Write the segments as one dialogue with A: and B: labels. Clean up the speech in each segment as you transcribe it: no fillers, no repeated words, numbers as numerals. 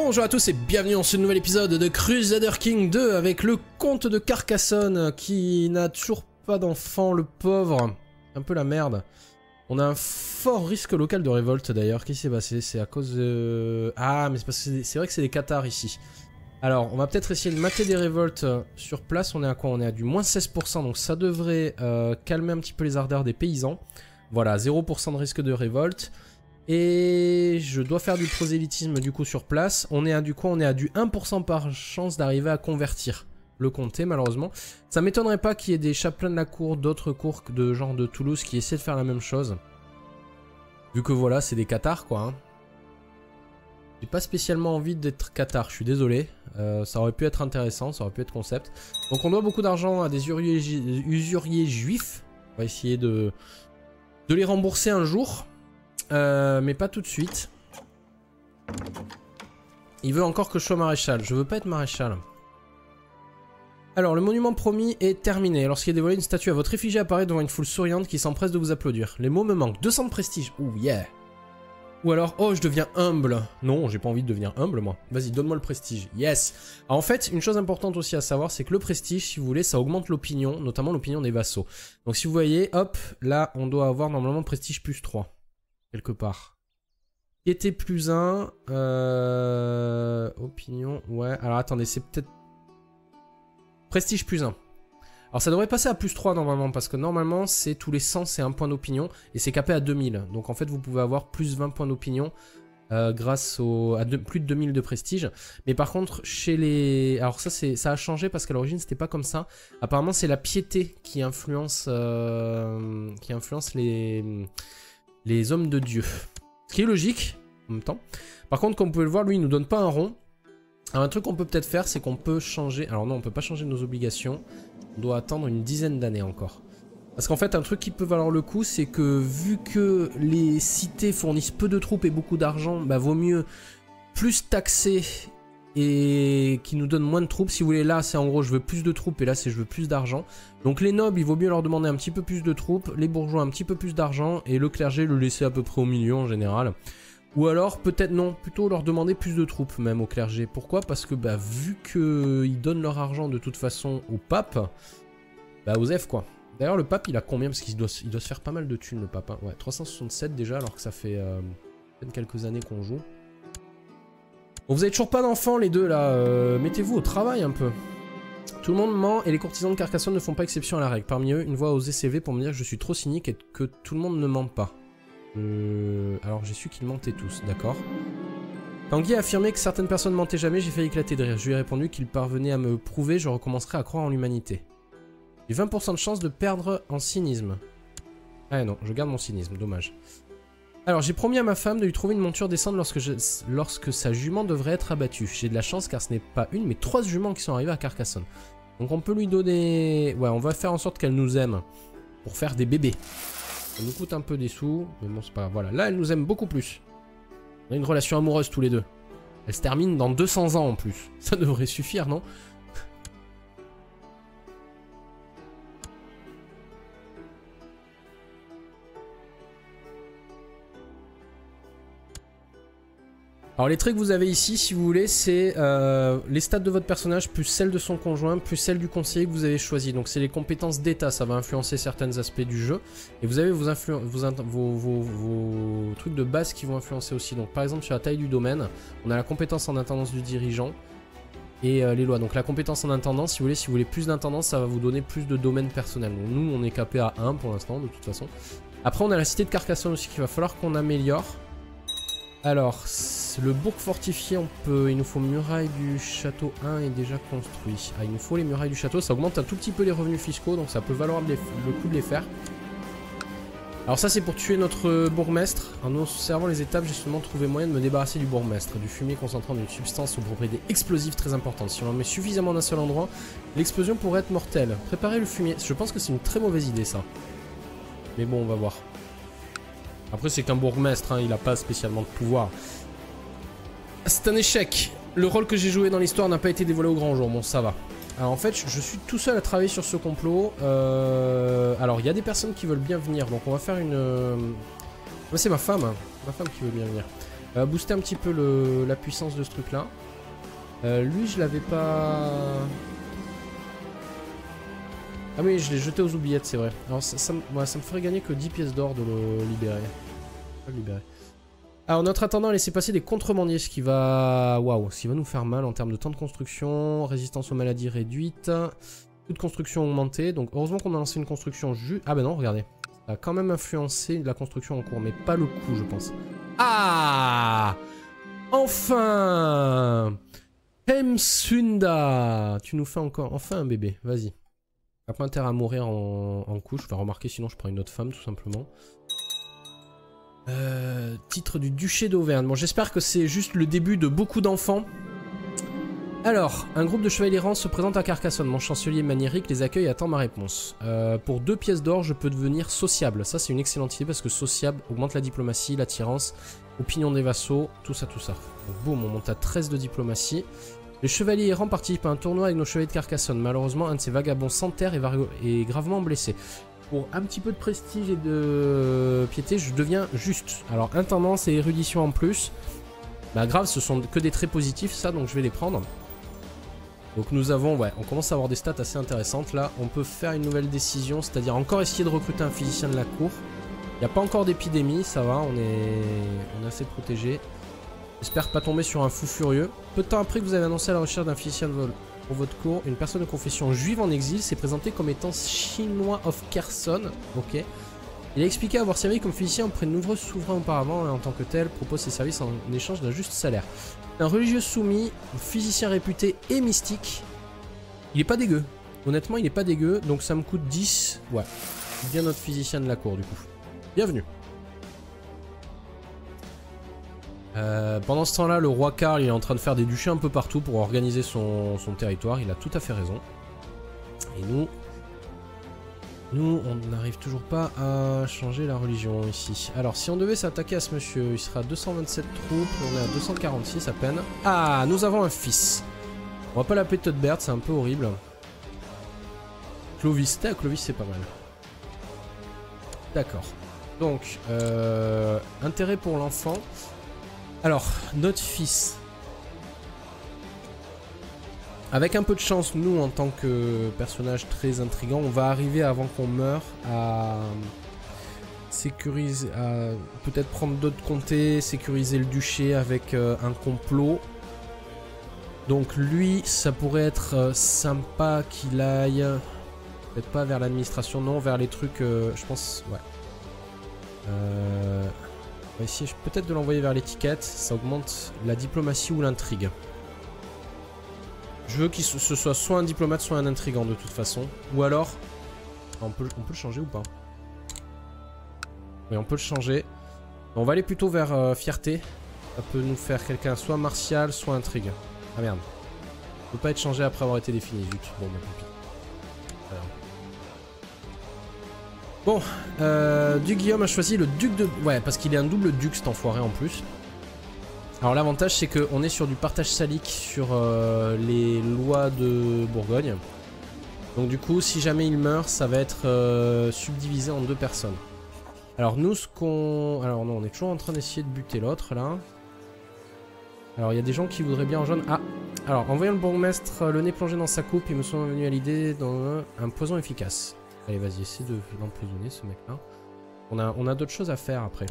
A: Bonjour à tous et bienvenue dans ce nouvel épisode de Crusader Kings 2 avec le comte de Carcassonne qui n'a toujours pas d'enfant, le pauvre. Un peu la merde. On a un fort risque local de révolte d'ailleurs. Qu'est-ce qui s'est passé? C'est à cause de... Ah, mais c'est parce que c'est vrai que c'est des cathares ici. Alors, on va peut-être essayer de mater des révoltes sur place. On est à quoi? On est à du moins 16%, donc ça devrait calmer un petit peu les ardeurs des paysans. Voilà, 0% de risque de révolte. Et je dois faire du prosélytisme du coup sur place. On est à du quoi? On est à du 1% par chance d'arriver à convertir le comté malheureusement. Ça m'étonnerait pas qu'il y ait des chapelains de la cour, d'autres cours de genre de Toulouse qui essaient de faire la même chose. Vu que voilà, c'est des cathares quoi. Hein. J'ai pas spécialement envie d'être cathare, je suis désolé. Ça aurait pu être intéressant, ça aurait pu être concept. Donc on doit beaucoup d'argent à des usuriers juifs. On va essayer de les rembourser un jour. Mais pas tout de suite. Il veut encore que je sois maréchal. Je veux pas être maréchal. Alors, le monument promis est terminé. Lorsqu'il est dévoilé, une statue à votre effigie apparaît devant une foule souriante qui s'empresse de vous applaudir. Les mots me manquent. 200 de prestige. Ouh, yeah. Ou alors, oh, je deviens humble. Non, j'ai pas envie de devenir humble, moi. Vas-y, donne-moi le prestige. Yes. Alors, en fait, une chose importante aussi à savoir, c'est que le prestige, si vous voulez, ça augmente l'opinion, notamment l'opinion des vassaux. Donc, si vous voyez, hop, là, on doit avoir normalement prestige plus 3. Quelque part. Piété plus 1. Opinion. Ouais. Alors attendez, c'est peut-être. Prestige plus 1. Alors ça devrait passer à plus 3 normalement. Parce que normalement, c'est tous les 100, c'est 1 point d'opinion. Et c'est capé à 2000. Donc en fait, vous pouvez avoir plus 20 points d'opinion. Grâce à plus de 2000 de prestige. Mais par contre, chez les... Alors ça a changé parce qu'à l'origine, c'était pas comme ça. Apparemment, c'est la piété qui influence les hommes de Dieu. Ce qui est logique, en même temps. Par contre, comme vous pouvez le voir, lui, il nous donne pas un rond. Alors, un truc qu'on peut peut-être faire, c'est qu'on peut changer... Alors non, on peut pas changer nos obligations. On doit attendre une dizaine d'années encore. Parce qu'en fait, un truc qui peut valoir le coup, c'est que vu que les cités fournissent peu de troupes et beaucoup d'argent, bah vaut mieux plus taxer et qui nous donne moins de troupes. Si vous voulez, là, c'est en gros, je veux plus de troupes et là, c'est je veux plus d'argent. Donc les nobles, il vaut mieux leur demander un petit peu plus de troupes, les bourgeois un petit peu plus d'argent et le clergé le laisser à peu près au milieu en général. Ou alors, peut-être non, plutôt leur demander plus de troupes même au clergé. Pourquoi? Parce que bah, vu qu'ils donnent leur argent de toute façon au pape, bah aux F quoi. D'ailleurs, le pape, il a combien? Parce qu'il doit se faire pas mal de thunes, le pape. Hein. Ouais, 367 déjà, alors que ça fait quelques années qu'on joue. Bon, vous avez toujours pas d'enfants les deux là, mettez-vous au travail un peu. Tout le monde ment et les courtisans de Carcassonne ne font pas exception à la règle. Parmi eux, une voix a osé s'élever pour me dire que je suis trop cynique et que tout le monde ne ment pas. Alors j'ai su qu'ils mentaient tous, d'accord. Quand Guy a affirmé que certaines personnes mentaient jamais, j'ai failli éclater de rire. Je lui ai répondu qu'il parvenait à me prouver, je recommencerai à croire en l'humanité. J'ai 20% de chance de perdre en cynisme. Ah non, je garde mon cynisme, dommage. Alors, j'ai promis à ma femme de lui trouver une monture décente lorsque sa jument devrait être abattue. J'ai de la chance car ce n'est pas une, mais 3 juments qui sont arrivées à Carcassonne. Donc on peut lui donner... Ouais, on va faire en sorte qu'elle nous aime pour faire des bébés. Ça nous coûte un peu des sous, mais bon, c'est pas grave. Voilà, là, elle nous aime beaucoup plus. On a une relation amoureuse tous les deux. Elle se termine dans 200 ans en plus. Ça devrait suffire, non ? Alors les traits que vous avez ici, si vous voulez, c'est les stats de votre personnage, plus celles de son conjoint, plus celles du conseiller que vous avez choisi. Donc c'est les compétences d'état, ça va influencer certains aspects du jeu. Et vous avez vos trucs de base qui vont influencer aussi. Donc par exemple sur la taille du domaine, on a la compétence en intendance du dirigeant et les lois. Donc la compétence en intendance, si vous voulez plus d'intendance, ça va vous donner plus de domaines personnels. Donc nous, on est capé à 1 pour l'instant, de toute façon. Après, on a la cité de Carcassonne aussi qu'il va falloir qu'on améliore. Alors, le bourg fortifié, il nous faut muraille du château 1 est déjà construit. Ah, il nous faut les murailles du château, ça augmente un tout petit peu les revenus fiscaux, donc ça peut valoir le coup de les faire. Alors ça, c'est pour tuer notre bourgmestre. En observant les étapes, j'ai seulement trouvé moyen de me débarrasser du bourgmestre, du fumier concentrant d'une substance aux propriétés explosives très importantes. Si on en met suffisamment d'un seul endroit, l'explosion pourrait être mortelle. Préparez le fumier. Je pense que c'est une très mauvaise idée, ça. Mais bon, on va voir. Après, c'est qu'un bourgmestre, hein, il n'a pas spécialement de pouvoir. C'est un échec. Le rôle que j'ai joué dans l'histoire n'a pas été dévoilé au grand jour. Bon, ça va. Alors, en fait, je suis tout seul à travailler sur ce complot. Alors, il y a des personnes qui veulent bien venir. Donc, on va faire une... c'est ma femme. Hein. Ma femme qui veut bien venir. Booster un petit peu la puissance de ce truc là. Lui je l'avais pas... Ah oui, je l'ai jeté aux oubliettes, c'est vrai. Alors ça me ferait gagner que 10 pièces d'or de le libérer. Pas le libérer. Alors, notre attendant, laisser passer des contrebandiers, ce qui va... Waouh, ce qui va nous faire mal en termes de temps de construction, résistance aux maladies réduite, coût de construction augmenté. Donc, heureusement qu'on a lancé une construction Ah ben non, regardez. Ça a quand même influencé la construction en cours, mais pas le coup, je pense. Ah! Enfin! Hemsunda! Tu nous fais encore... Enfin un bébé, vas-y. T'as pas intérêt à mourir en couche. Enfin, remarquer, sinon je prends une autre femme, tout simplement. Titre du duché d'Auvergne. Bon, j'espère que c'est juste le début de beaucoup d'enfants. Alors, un groupe de chevaliers errants se présente à Carcassonne. Mon chancelier Maniéric les accueille et attend ma réponse. Pour 2 pièces d'or, je peux devenir sociable. Ça, c'est une excellente idée parce que sociable augmente la diplomatie, l'attirance, opinion des vassaux, tout ça, tout ça. Donc, boum, on monte à 13 de diplomatie. Les chevaliers errants participent à un tournoi avec nos chevaliers de Carcassonne. Malheureusement, un de ces vagabonds sans terre est gravement blessé. Pour un petit peu de prestige et de piété, je deviens juste. Alors, intendance et érudition en plus. Bah grave, ce sont que des traits positifs, ça, donc je vais les prendre. Donc nous avons, ouais, on commence à avoir des stats assez intéressantes. Là, on peut faire une nouvelle décision, c'est-à-dire encore essayer de recruter un physicien de la cour. Il n'y a pas encore d'épidémie, ça va, on est assez protégé. J'espère pas tomber sur un fou furieux. Peu de temps après que vous avez annoncé la recherche d'un physicien de vol pour votre cour, une personne de confession juive en exil s'est présentée comme étant chinois of Kherson. Ok. Il a expliqué avoir servi comme physicien auprès de nombreux souverains auparavant et en tant que tel propose ses services en échange d'un juste salaire. Un religieux soumis, un physicien réputé et mystique. Il est pas dégueu. Honnêtement, il est pas dégueu. Donc ça me coûte 10. Ouais. Bien notre physicien de la cour du coup. Bienvenue. Pendant ce temps-là, le roi Karl il est en train de faire des duchés un peu partout pour organiser son territoire. Il a tout à fait raison. Et nous, on n'arrive toujours pas à changer la religion ici. Alors, si on devait s'attaquer à ce monsieur, il sera 227 troupes. On est à 246 à peine. Ah, nous avons un fils. On va pas l'appeler Todbert, c'est un peu horrible. Clovis, Clovis c'est pas mal. D'accord. Donc, intérêt pour l'enfant. Alors, notre fils. Avec un peu de chance, nous, en tant que personnage très intriguant, on va arriver avant qu'on meure à sécuriser, à peut-être prendre d'autres comtés, sécuriser le duché avec un complot. Donc lui, ça pourrait être sympa qu'il aille, peut-être pas vers l'administration, non, vers les trucs, je pense, ouais. On va essayer peut-être de l'envoyer vers l'étiquette, ça augmente la diplomatie ou l'intrigue. Je veux qu'il ce soit soit un diplomate, soit un intrigant de toute façon. Ou alors, on peut le changer ou pas? Oui, on peut le changer. On va aller plutôt vers fierté. Ça peut nous faire quelqu'un soit martial, soit intrigue. Ah merde. Il ne peut pas être changé après avoir été défini, zut. Bon, bah tant pis. Bon, Duc Guillaume a choisi le duc de... Ouais, parce qu'il est un double duc cet enfoiré en plus. Alors l'avantage c'est qu'on est sur du partage salique sur les lois de Bourgogne. Donc du coup, si jamais il meurt, ça va être subdivisé en 2 personnes. Alors nous, ce qu'on... Alors non, on est toujours en train d'essayer de buter l'autre là. Alors il y a des gens qui voudraient bien rejoindre... Ah! Alors, en voyant le bourgmestre le nez plongé dans sa coupe, ils me sont venus à l'idée d'un poison efficace. Allez, vas-y, essaie de l'empoisonner, ce mec-là. On a d'autres choses à faire, après.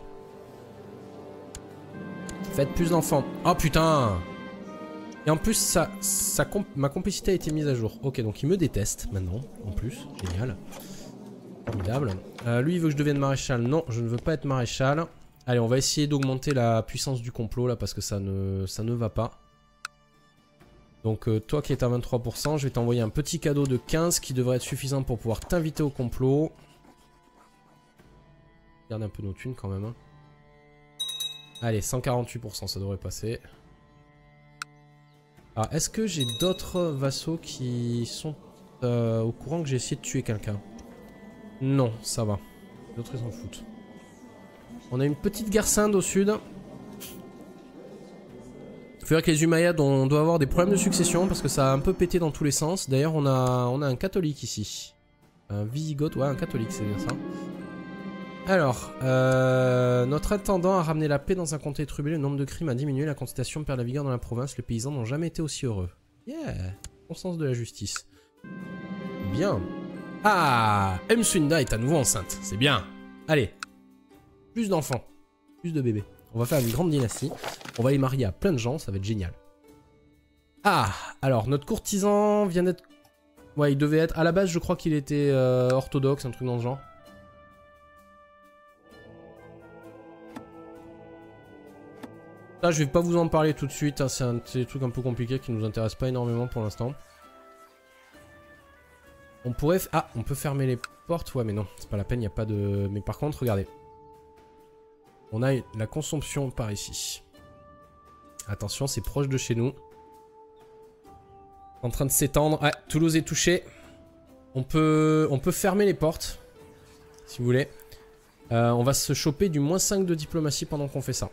A: Faites plus d'enfants. Oh, putain! Et en plus, ma complicité a été mise à jour. Ok, donc il me déteste, maintenant, en plus. Génial. Formidable. Lui, il veut que je devienne maréchal. Non, je ne veux pas être maréchal. Allez, on va essayer d'augmenter la puissance du complot, là, parce que ça ne va pas. Donc toi qui es à 23%, je vais t'envoyer un petit cadeau de 15 qui devrait être suffisant pour pouvoir t'inviter au complot. Garde un peu nos thunes quand même. Hein. Allez, 148%, ça devrait passer. Alors, est-ce que j'ai d'autres vassaux qui sont au courant que j'ai essayé de tuer quelqu'un? Non, ça va. D'autres ils s'en foutent. On a une petite guerre sainte au sud. Il faut dire que les Umayyads, on doit avoir des problèmes de succession parce que ça a un peu pété dans tous les sens. D'ailleurs, on a un catholique ici. Un Visigoth, ouais, un catholique, c'est bien ça. Alors, notre intendant a ramené la paix dans un comté troublé, le nombre de crimes a diminué, la contestation perd la vigueur dans la province, les paysans n'ont jamais été aussi heureux. Yeah, bon sens de la justice. Bien. Ah, Emsunda est à nouveau enceinte, c'est bien. Allez, plus d'enfants, plus de bébés. On va faire une grande dynastie, on va les marier à plein de gens, ça va être génial. Ah, alors notre courtisan vient d'être... Ouais, il devait être... À la base, je crois qu'il était orthodoxe, un truc dans ce genre. Ça, je vais pas vous en parler tout de suite, hein, c'est des trucs un peu compliqués qui nous intéressent pas énormément pour l'instant. On pourrait... Ah, on peut fermer les portes, ouais, mais non, c'est pas la peine, il n'y a pas de... Mais par contre, regardez. On a la consomption par ici. Attention, c'est proche de chez nous. En train de s'étendre. Ouais, Toulouse est touché. On peut fermer les portes, si vous voulez. On va se choper du -5 de diplomatie pendant qu'on fait ça.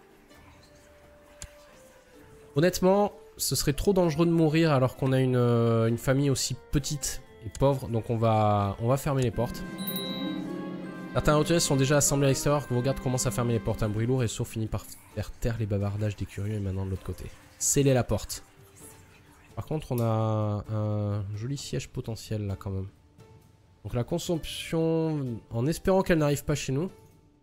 A: Honnêtement, ce serait trop dangereux de mourir alors qu'on a une famille aussi petite et pauvre. Donc on va fermer les portes. Certains autoristes sont déjà assemblés à l'extérieur. Vos gardes commencent à fermer les portes. Un bruit lourd et sourd finit par faire taire les bavardages des curieux et maintenant de l'autre côté. Scellez la porte. Par contre, on a un joli siège potentiel là quand même. Donc la consomption, en espérant qu'elle n'arrive pas chez nous.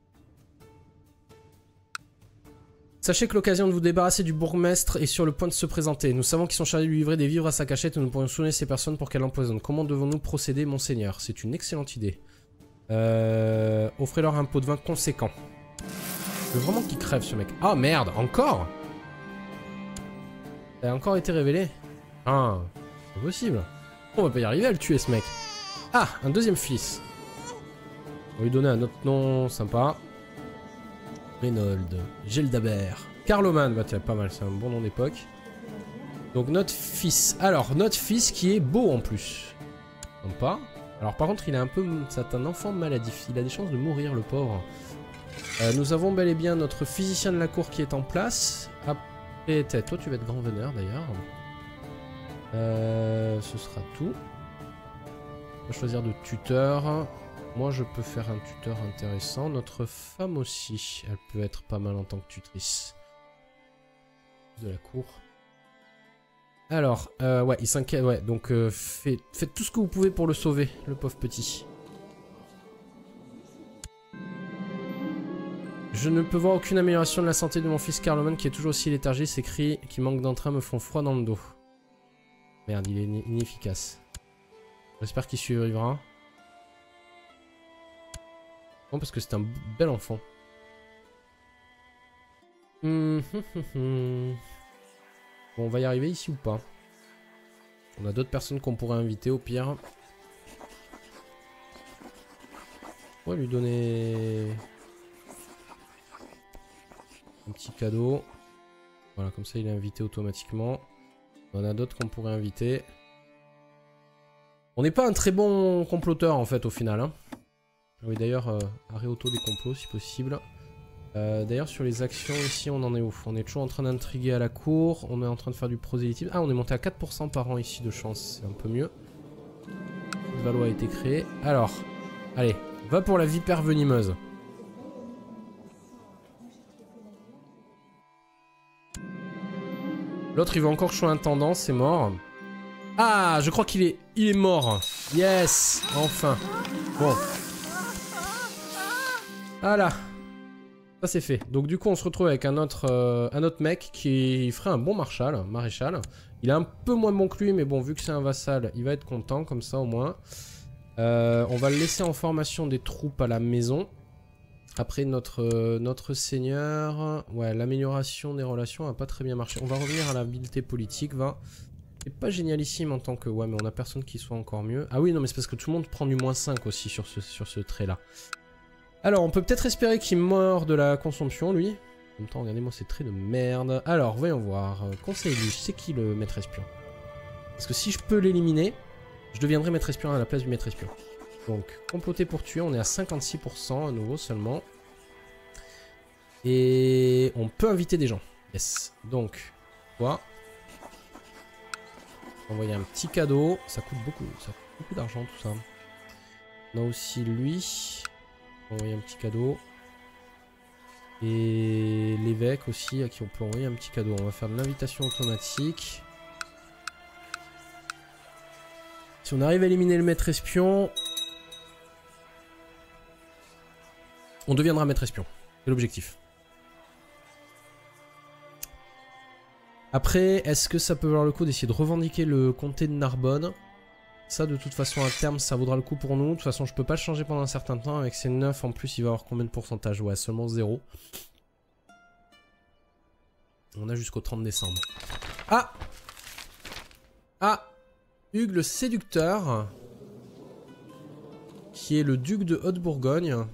A: Sachez que l'occasion de vous débarrasser du bourgmestre est sur le point de se présenter. Nous savons qu'ils sont chargés de lui livrer des vivres à sa cachette et nous pourrions soutenir ces personnes pour qu'elles l'empoisonnent. Comment devons-nous procéder, monseigneur? C'est une excellente idée. Offrez-leur un pot de vin conséquent. Je veux vraiment qu'il crève ce mec. Ah merde, encore? Ça a encore été révélé? Ah, c'est pas possible. On va pas y arriver à le tuer ce mec. Ah, un deuxième fils. On va lui donner un autre nom sympa. Reynold, Geldabert, Carloman, bah tiens, pas mal, c'est un bon nom d'époque. Donc notre fils. Alors, notre fils qui est beau en plus. Sympa. Alors par contre, il est un peu... C'est un enfant maladif. Il a des chances de mourir, le pauvre. Nous avons bel et bien notre physicien de la cour qui est en place. Après, toi tu vas être grand veneur d'ailleurs. Ce sera tout. On va choisir de tuteur. Moi je peux faire un tuteur intéressant. Notre femme aussi, elle peut être pas mal en tant que tutrice. De la cour. Alors, ouais, il s'inquiète, ouais, donc faites tout ce que vous pouvez pour le sauver, le pauvre petit. Je ne peux voir aucune amélioration de la santé de mon fils Carloman qui est toujours aussi léthargique. Ses cris qui manquent d'entrain me font froid dans le dos. Merde, il est inefficace. J'espère qu'il survivra. Non, parce que c'est un bel enfant. Bon, on va y arriver ici ou pas? On a d'autres personnes qu'on pourrait inviter au pire. On va lui donner un petit cadeau. Voilà, comme ça il est invité automatiquement. On a d'autres qu'on pourrait inviter. On n'est pas un très bon comploteur en fait au final. Hein. Oui d'ailleurs, arrêt auto des complots si possible. D'ailleurs sur les actions ici on en est où? On est toujours en train d'intriguer à la cour. On est en train de faire du prosélytisme. Ah on est monté à 4% par an ici de chance. C'est un peu mieux. Le Valois a été créé. Alors, allez, va pour la vipère venimeuse. L'autre il va encore choisir intendant, c'est mort. Ah, je crois qu'il est mort. Yes, enfin. Bon. Voilà. Ça c'est fait. Donc du coup on se retrouve avec un autre mec qui ferait un bon maréchal. Il est un peu moins bon que lui, mais bon, vu que c'est un vassal, il va être content, comme ça au moins. On va le laisser en formation des troupes à la maison. Après notre seigneur... Ouais, l'amélioration des relations n'a pas très bien marché. On va revenir à l'habileté politique, va. C'est pas génialissime en tant que... Ouais, mais on a personne qui soit encore mieux. Ah oui, non, mais c'est parce que tout le monde prend du -5 aussi sur ce trait-là. Alors, on peut peut-être espérer qu'il meurt de la consomption, lui. En même temps, regardez-moi ces traits de merde. Alors, voyons voir. Conseil élu, c'est qui le maître espion? Parce que si je peux l'éliminer, je deviendrai maître espion à la place du maître espion. Donc, comploter pour tuer, on est à 56% à nouveau seulement. Et on peut inviter des gens. Yes. Donc, quoi? Envoyer un petit cadeau. Ça coûte beaucoup d'argent tout ça. On a aussi lui. envoyer un petit cadeau. Et l'évêque aussi, à qui on peut envoyer un petit cadeau. On va faire de l'invitation automatique. Si on arrive à éliminer le maître espion, on deviendra maître espion. C'est l'objectif. Après, est-ce que ça peut valoir le coup d'essayer de revendiquer le comté de Narbonne? Ça, de toute façon, à terme, ça vaudra le coup pour nous. De toute façon, je peux pas le changer pendant un certain temps. Avec ces 9, en plus, il va avoir combien de pourcentage? Ouais, seulement 0. On a jusqu'au 30 décembre. Ah! Ah! Hugues le séducteur, qui est le duc de Haute-Bourgogne.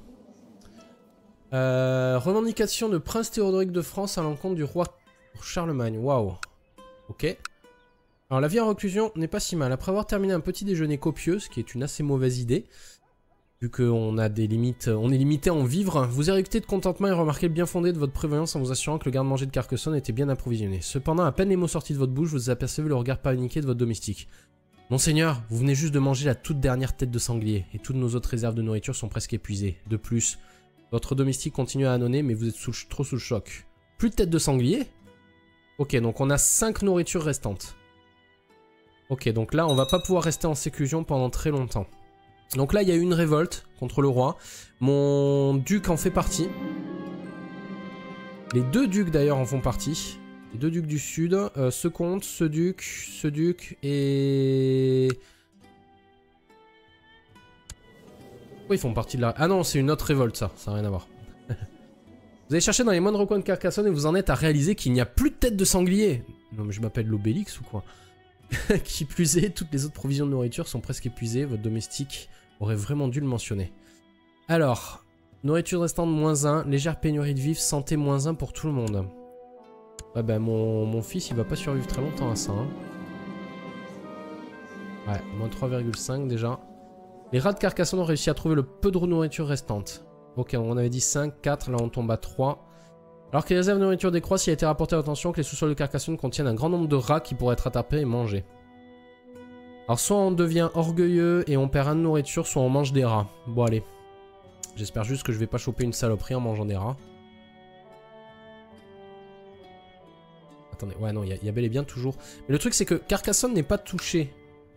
A: Revendication de prince Théodoric de France à l'encontre du roi Charlemagne. Waouh. Ok. Alors la vie en reclusion n'est pas si mal. Après avoir terminé un petit déjeuner copieux, ce qui est une assez mauvaise idée, vu qu'on a des limites, on est limité en vivres, vous éructez de contentement et remarquez le bien fondé de votre prévoyance en vous assurant que le garde-manger de Carcassonne était bien approvisionné. Cependant, à peine les mots sortis de votre bouche, vous apercevez le regard paniqué de votre domestique. Monseigneur, vous venez juste de manger la toute dernière tête de sanglier, et toutes nos autres réserves de nourriture sont presque épuisées. De plus, votre domestique continue à annoncer, mais vous êtes trop sous le choc. Plus de tête de sanglier? Ok, donc on a 5 nourritures restantes. Ok, donc là, on va pas pouvoir rester en séclusion pendant très longtemps. Donc là, il y a eu une révolte contre le roi. Mon duc en fait partie. Les 2 ducs, d'ailleurs, en font partie. Les 2 ducs du sud. Ce comte, ce duc et... Pourquoi ils font partie de la... Ah non, c'est une autre révolte, ça. Ça n'a rien à voir. Vous allez chercher dans les moindres coins de Carcassonne et vous en êtes à réaliser qu'il n'y a plus de tête de sanglier. Non, mais je m'appelle l'Obélix ou quoi? Qui plus est, toutes les autres provisions de nourriture sont presque épuisées. Votre domestique aurait vraiment dû le mentionner. Alors, nourriture restante -1, légère pénurie de vifs, santé -1 pour tout le monde. Ouais, ben mon fils il va pas survivre très longtemps à ça. Hein. Ouais, -3,5 déjà. Les rats de Carcassonne ont réussi à trouver le peu de nourriture restante. Ok, on avait dit 5, 4, là on tombe à 3. Alors que les réserves de nourriture décroissent, il a été rapporté à l'attention que les sous-sols de Carcassonne contiennent un grand nombre de rats qui pourraient être attrapés et mangés. Alors soit on devient orgueilleux et on perd un de nourriture, soit on mange des rats. Bon allez. J'espère juste que je vais pas choper une saloperie en mangeant des rats. Attendez, ouais non, il y a bel et bien toujours... Mais le truc c'est que Carcassonne n'est pas touché.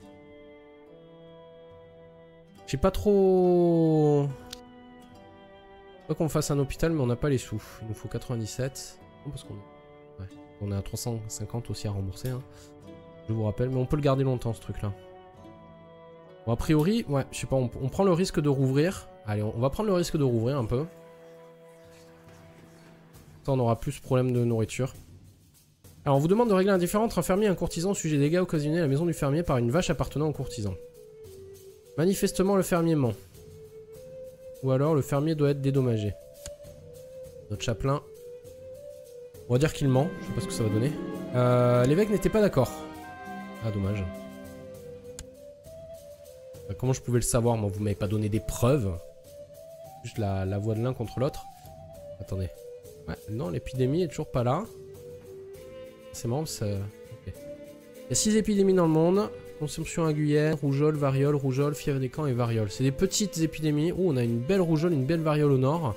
A: J'ai pas trop... Pas qu'on fasse un hôpital, mais on n'a pas les sous. Il nous faut 97. Non, parce qu'on ouais. On est à 350 aussi à rembourser. Hein. Je vous rappelle, mais on peut le garder longtemps ce truc-là. Bon, a priori, ouais, je sais pas, on prend le risque de rouvrir. Allez, on va prendre le risque de rouvrir un peu. Ça, on aura plus ce problème de nourriture. Alors, on vous demande de régler un différend entre un fermier et un courtisan au sujet des dégâts occasionnés à la maison du fermier par une vache appartenant au courtisan. Manifestement, le fermier ment. Ou alors le fermier doit être dédommagé. Notre chapelain. On va dire qu'il ment. Je sais pas ce que ça va donner. L'évêque n'était pas d'accord. Ah dommage. Comment je pouvais le savoir? Moi vous m'avez pas donné des preuves. Juste la voix de l'un contre l'autre. Attendez. Ouais, non, l'épidémie est toujours pas là. C'est marrant, ça... Okay. Il y a 6 épidémies dans le monde. Consomption aiguillère, rougeole, variole, rougeole, fièvre des camps et variole. C'est des petites épidémies. Oh, on a une belle rougeole, une belle variole au nord.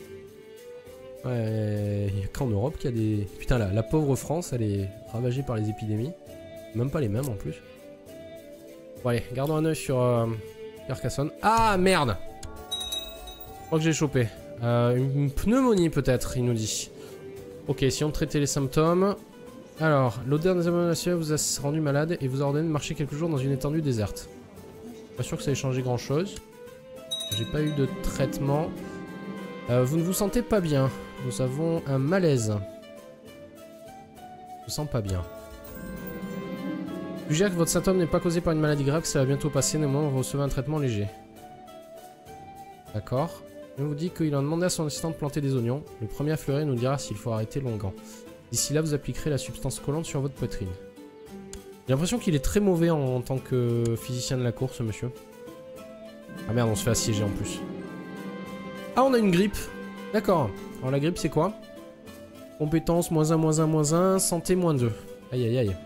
A: Ouais, il n'y a qu'en Europe qu'il y a des... Putain, la pauvre France, elle est ravagée par les épidémies. Même pas les mêmes en plus. Bon allez, gardons un oeil sur Carcassonne. Ah merde! Je crois que j'ai chopé. Une pneumonie peut-être, il nous dit. Ok, si on traitait les symptômes... Alors, l'odeur des abominations vous a rendu malade et vous a ordonné de marcher quelques jours dans une étendue déserte. Pas sûr que ça ait changé grand chose. J'ai pas eu de traitement. Vous ne vous sentez pas bien. Nous avons un malaise. Je me sens pas bien. Suggère que votre symptôme n'est pas causé par une maladie grave, que ça va bientôt passer, néanmoins vous recevez un traitement léger. D'accord. Je vous dis qu'il a demandé à son assistant de planter des oignons. Le premier à fleurir nous dira s'il faut arrêter l'onguent. D'ici là, vous appliquerez la substance collante sur votre poitrine. J'ai l'impression qu'il est très mauvais en tant que physicien de la course, monsieur. Ah merde, on se fait assiéger en plus. Ah, on a une grippe. D'accord. Alors la grippe, c'est quoi? Compétence, -1, -1, -1. Santé, -2. Aïe, aïe, aïe.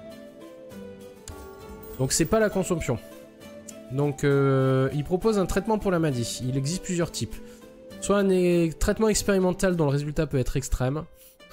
A: Donc c'est pas la consomption. Donc il propose un traitement pour la maladie. Il existe plusieurs types. Soit un traitement expérimental dont le résultat peut être extrême.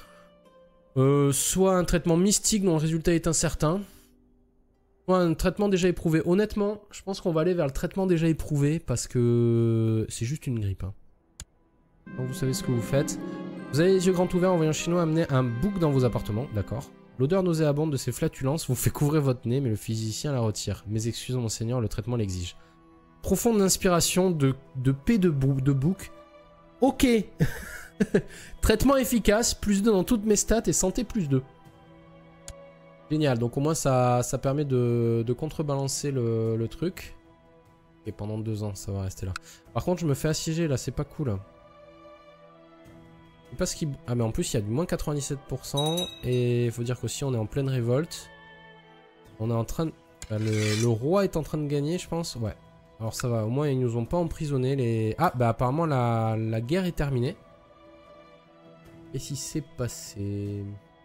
A: Soit un traitement mystique dont le résultat est incertain. Soit un traitement déjà éprouvé. Honnêtement, je pense qu'on va aller vers le traitement déjà éprouvé parce que c'est juste une grippe. Hein. Donc vous savez ce que vous faites. Vous avez les yeux grands ouverts en voyant Chinois amener un bouc dans vos appartements. D'accord. L'odeur nauséabonde de ces flatulences vous fait couvrir votre nez, mais le physicien la retire. Mes excuses, monseigneur, le traitement l'exige. Profonde inspiration de paix de bouc. Ok. Traitement efficace, plus 2 dans toutes mes stats et santé plus 2. Génial, donc au moins ça permet de contrebalancer le truc. Et pendant 2 ans, ça va rester là. Par contre, je me fais assiéger là, c'est pas cool. Je sais pas ce qui... Ah mais en plus, il y a du moins 97%. Et il faut dire qu'aussi, on est en pleine révolte. On est en train de... Le roi est en train de gagner, je pense. Ouais. Alors ça va, au moins ils nous ont pas emprisonnés les... Ah bah apparemment la guerre est terminée. Qu'est-ce qui s'est passé?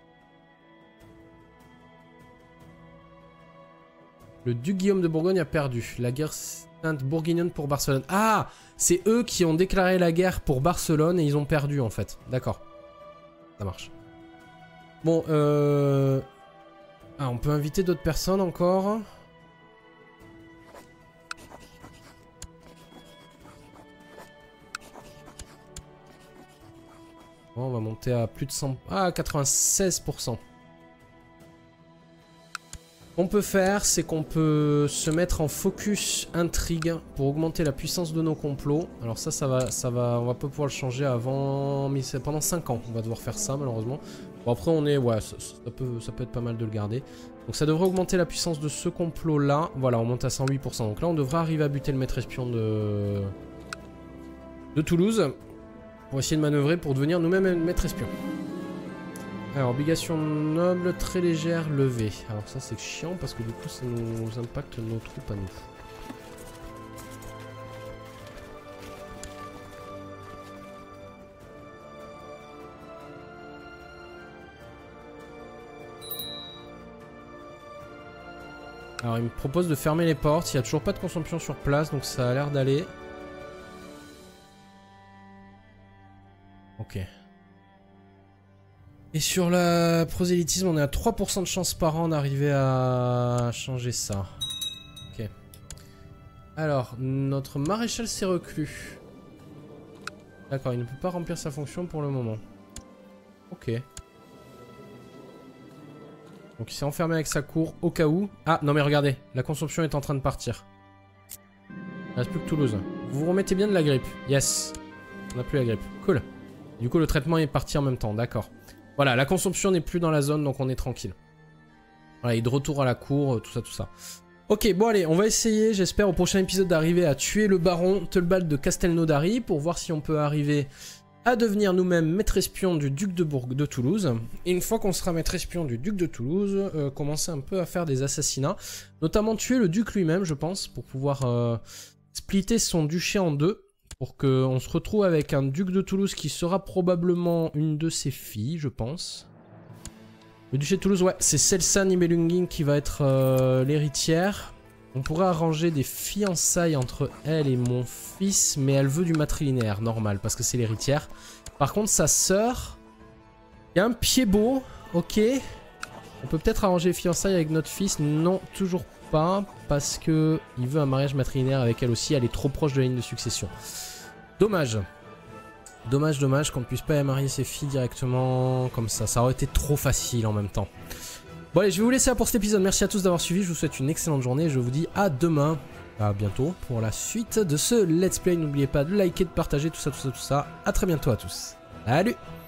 A: Le duc Guillaume de Bourgogne a perdu. La guerre sainte bourguignonne pour Barcelone. Ah, c'est eux qui ont déclaré la guerre pour Barcelone et ils ont perdu en fait. D'accord. Ça marche. Bon, Ah, on peut inviter d'autres personnes encore. Bon, on va monter à plus de 100... Ah, 96%. Ce qu'on peut faire, c'est qu'on peut se mettre en focus intrigue pour augmenter la puissance de nos complots. Alors ça va, on va pas pouvoir le changer avant, mais c'est pendant 5 ans. On va devoir faire ça malheureusement. Bon après on est, ouais, ça peut être pas mal de le garder. Donc ça devrait augmenter la puissance de ce complot là. Voilà, on monte à 108%. Donc là on devrait arriver à buter le maître espion de Toulouse. Pour essayer de manœuvrer pour devenir nous-mêmes maître espion. Alors, obligation noble, très légère, levée. Alors ça c'est chiant parce que du coup ça nous impacte nos troupes à nous. Alors il me propose de fermer les portes, il n'y a toujours pas de consomption sur place donc ça a l'air d'aller. Ok. Et sur la prosélytisme, on est à 3% de chance par an d'arriver à changer ça. Ok. Alors, notre maréchal s'est reclus. D'accord, il ne peut pas remplir sa fonction pour le moment. Ok. Donc il s'est enfermé avec sa cour au cas où. Ah, non mais regardez, la consomption est en train de partir. Il ne reste plus que Toulouse. Vous vous remettez bien de la grippe. Yes. On n'a plus la grippe. Cool. Du coup, le traitement est parti en même temps, d'accord. Voilà, la consomption n'est plus dans la zone, donc on est tranquille. Voilà, il est de retour à la cour, tout ça, tout ça. Ok, bon allez, on va essayer, j'espère au prochain épisode d'arriver à tuer le baron Teulbald de Castelnaudary pour voir si on peut arriver à devenir nous-mêmes maître espion du duc de Toulouse. Et une fois qu'on sera maître espion du duc de Toulouse, commencer un peu à faire des assassinats. Notamment tuer le duc lui-même, je pense, pour pouvoir splitter son duché en deux. Pour qu'on se retrouve avec un duc de Toulouse qui sera probablement une de ses filles, je pense. Le duché de Toulouse, ouais, c'est Celsa Nibelunging qui va être l'héritière. On pourrait arranger des fiançailles entre elle et mon fils, mais elle veut du matrilinéaire, normal, parce que c'est l'héritière. Par contre, sa sœur, il y a un pied beau, ok. On peut peut-être arranger les fiançailles avec notre fils, non, toujours pas, parce que il veut un mariage matrilinéaire avec elle aussi, elle est trop proche de la ligne de succession. Dommage. Dommage, dommage qu'on ne puisse pas marier ses filles directement comme ça. Ça aurait été trop facile en même temps. Bon allez, je vais vous laisser là pour cet épisode. Merci à tous d'avoir suivi. Je vous souhaite une excellente journée. Je vous dis à demain. À bientôt pour la suite de ce let's play. N'oubliez pas de liker, de partager, tout ça, tout ça, tout ça. À très bientôt à tous. Salut!